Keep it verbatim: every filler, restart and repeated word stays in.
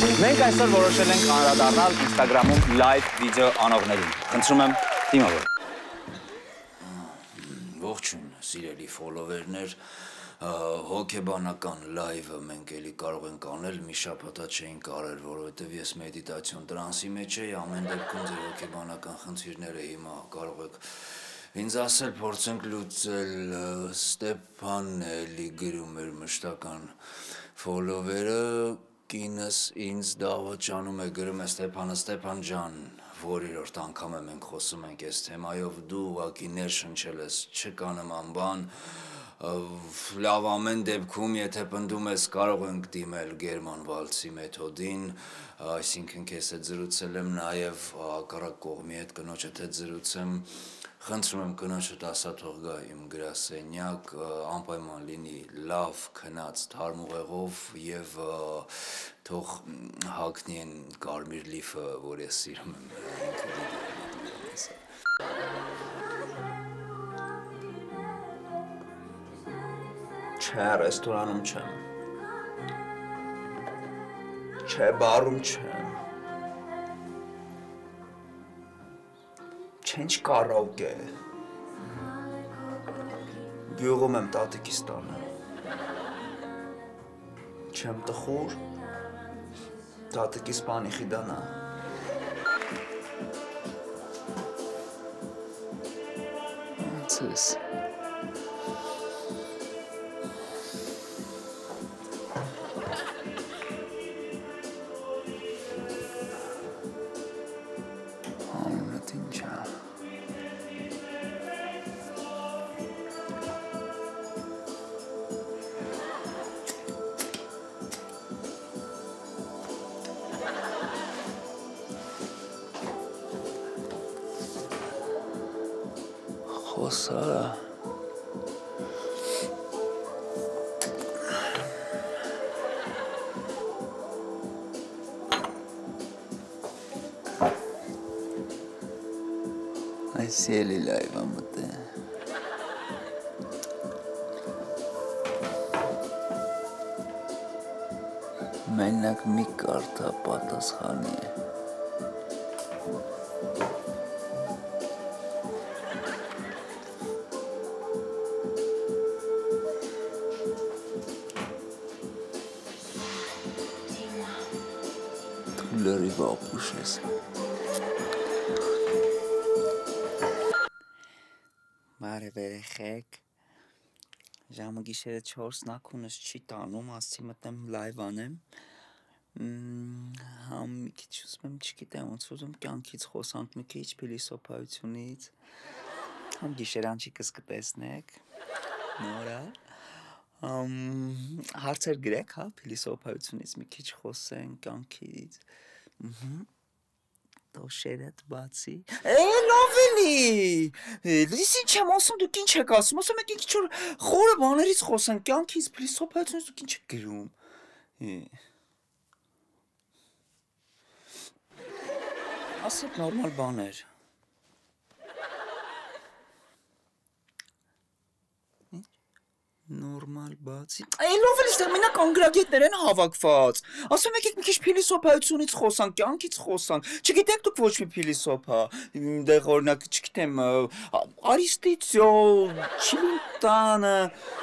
Մենք այսօր որոշել ենք անդրադառնալ Instagram-ում live վիդեո անողներին։ Խնդրում եմ դիմավոր։ Ողջույն, սիրելի ֆոլովերներ, հոգեբանական լայվը մենք էլի կարող ենք անել, մի շաբաթա չէինք արել, որովհետև ես մեդիտացիոն տրանսի մեջ էի, ամեն դեպքում ձեր հոգեբանական խնդիրները հիմա կարող եք ինձ ասել, փորձենք լուծել, Ստեփանն էլի գրում էր մշտական ֆոլովերը, կինս ինձ դավաճանում է, գրում է Ստեփանը, Ստեփան ջան, որերորդ անգամ է մենք խոսում ենք այս թեմայով, դու ուղղակի ներշնչել ես, չկա նման բան, լավ ամեն դեպքում, եթե պնդում ես, կարող ենք դիմել Գերման վալցի մեթոդին, այսինքն քեզ հետ զրուցել եմ նաև հակառակ կողմի հետ կնոջդ հետ զրուցեմ, խնդրում եմ կնոջդ ասա թող գա իմ գրասենյակ, անպայման լինի լավ քնած թարմ ուղեղով և թող հագնի են կարմիր լիֆը, որ ես սիրում եմ Չէ, ռեստորանում չեմ, չէ, բարում չեմ, չենք կարաուկե, գյուղում եմ տատիկիս տանը, չեմ տխուր, տատիկիս պանի խիդանա, ոնց ես, Խոսարա Այս էլի լայվ ամուտ է Մենակ մի կարդա պատասխանի է Լրիվ ապուշ ես Բարև երեխեք Ժամը գիշերը չորսն ակունս չի տանում ասցի մտնեմ լայվ անեմ Համ մի քիչ ուզում եմ չգիտեմ ոնց ուզում կյանքից խոսանք մի քիչ փիլիսոփայությունից Համ գիշերանչիկս կտեսնեք նորա Հարցեր գրեք հա փիլիսոփայությունից մի քիչ խոսենք կյանքից Դոշերդ բացի Է լավ էլի Լիս ինչ եմ ասում դուք ինչ եք ասում ասում եք ինչ որ խորը բաներից խոսենք կյանքից փիլիսոփայությունից դուք ինչ եք գրում Ասեք նորմալ բաներ Նորմալ բացի Է լավ էլի ստեղ մենակ անգրագետներ են հավաքված Ասում եք մի քիչ փիլիսոփայությունից խոսանք, կյանքից խոսանք Չգիտեք դուք ոչ մի փիլիսոփա Դեղ օրինակ չգիտեմ Արիստիծո, Չիլինտանը